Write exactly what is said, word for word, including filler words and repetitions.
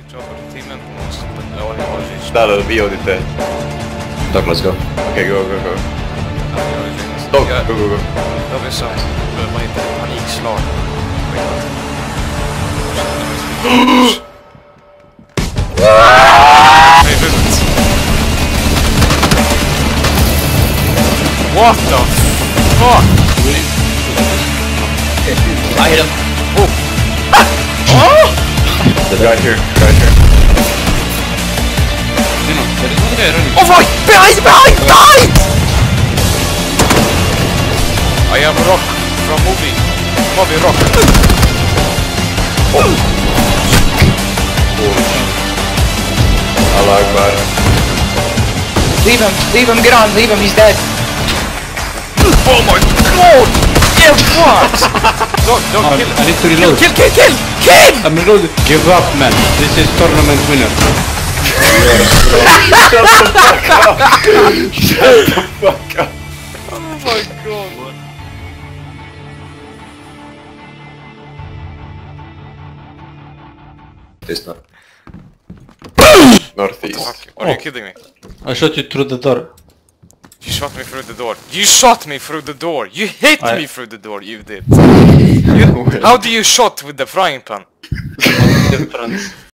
Timmen måste... Ja, jag har reached. Där är vi och lite. Doc, let's go. Okej, go, go, go. Doc, Doc, go, go, go. Jag vill säga, vad heter det? Panikslag. Nej, runt. What the fuck? I hit him. Oh! Oh! Right here, right here. Oh my! Behind! Behind! Behind! I am Rock from movie. Movie Rock. Oh. Allah Akbar. Leave him, leave him, get on, leave him, he's dead. Oh my god! Yeah, what? Dog, dog, Oh, kill. I need to reload. Kill, kill, kill, kill! I'm reloading. Give up, man. This is tournament winner. Shut the fuck up! Shut the fuck up! Oh my god. This not. Northeast. Fuck, are you kidding me? I shot you through the door. You shot me through the door. You shot me through the door. You hit I... me through the door. You did. You, how do you shot with the frying pan? Different.